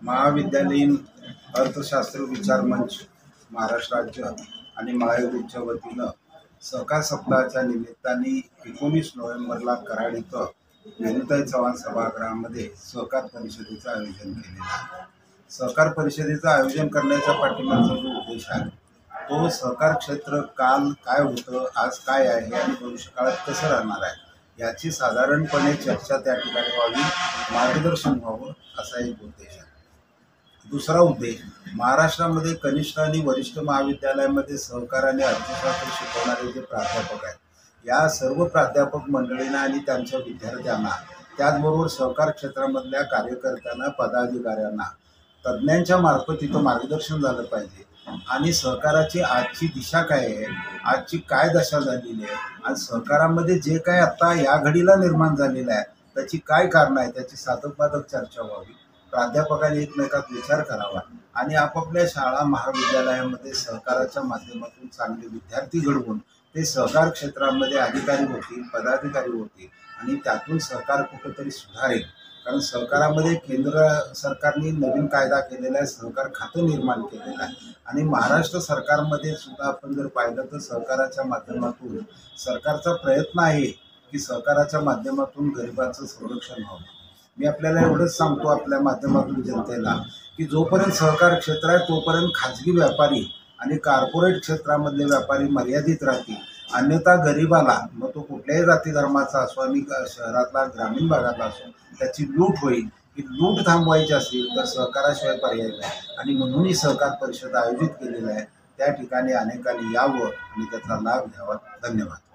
महाविद्यालयीन अर्थशास्त्र विचार मंच महाराष्ट्र राज्य आणि महायुतीच्या वतीनं सहकार सप्ताहाच्या निमित्ताने 19 नोव्हेंबरला कराड इथं वेणुताई चव्हाण सभागृहामध्ये सहकार परिषदेचं आयोजन केलेलं आहे। सहकार परिषदेचं आयोजन करण्याचा पाठीमागचा जो उद्देश आहे तो सहकार क्षेत्र काल काय होतं, आज काय आहे आणि भविष्य काळात कसं राहणार आहे याची साधारणपणे चर्चा त्या ठिकाणी व्हावी, मार्गदर्शन व्हावं असा एक उद्देश आहे। दुसरा उद्देश, महाराष्ट्रामध्ये कनिष्ठ आणि वरिष्ठ महाविद्यालयामध्ये सहकार आणि अर्थशास्त्र शिकवणारे जे प्राध्यापक आहेत या सर्व प्राध्यापक मंडळींना आणि त्यांच्या विद्यार्थ्यांना, त्याचबरोबर सहकार क्षेत्रामधल्या कार्यकर्त्यांना, पदाधिकाऱ्यांना, तज्ज्ञांच्या मार्फत इथं मार्गदर्शन झालं पाहिजे आणि सहकाराची आजची दिशा काय आहे, आजची काय दशा झालेली आहे आणि सहकारामध्ये जे काय आता या घडीला निर्माण झालेलं आहे त्याची काय कारणं आहे त्याची साधकबाधक चर्चा व्हावी, प्राध्यापकांनी एकमेकात विचार करावा आणि आपापल्या शाळा महाविद्यालयामध्ये सहकाराच्या माध्यमातून चांगले विद्यार्थी घडवून ते सहकार क्षेत्रामध्ये अधिकारी होतील, पदाधिकारी होतील आणि त्यातून सहकार कुठेतरी सुधारेल। कारण सहकारामध्ये केंद्र सरकारने नवीन कायदा केलेला आहे, सहकार खातं निर्माण केलेलं आहे आणि महाराष्ट्र सरकारमध्ये सुद्धा आपण जर पाहिलं तर सहकाराच्या माध्यमातून सरकारचा प्रयत्न आहे की सहकाराच्या माध्यमातून गरिबांचं संरक्षण व्हावं। मी आपल्याला एवढंच सांगतो आपल्या माध्यमातून जनतेला की जोपर्यंत सहकार क्षेत्र आहे तोपर्यंत खाजगी व्यापारी आणि कॉर्पोरेट क्षेत्रामधले व्यापारी मर्यादित राहतील, अन्यथा गरिबाला, मग तो कुठल्याही जाती धर्माचा असो आणि शहरातला ग्रामीण भागातला असो, त्याची लूट होईल। ही लूट थांबवायची असेल तर सहकाराशिवाय पर्याय नाही आणि म्हणूनही सहकार परिषद आयोजित केलेलं आहे। त्या ठिकाणी अनेकांनी यावं आणि त्याचा लाभ घ्यावा। धन्यवाद।